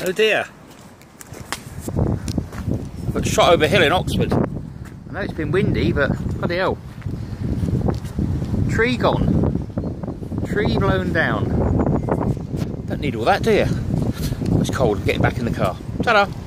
Oh dear. Got shot over a hill in Oxford. I know it's been windy, but bloody hell. Tree gone. Tree blown down. Don't need all that, do you? It's cold. I'm getting back in the car. Ta-da!